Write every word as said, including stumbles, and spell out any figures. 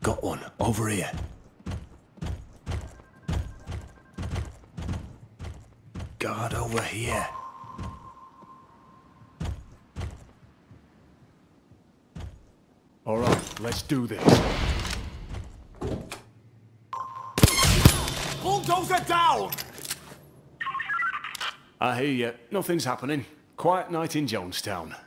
Got one, over here. Guard over here. All right, let's do this. Bulldozer down! I hear you. Nothing's happening. Quiet night in Jonestown.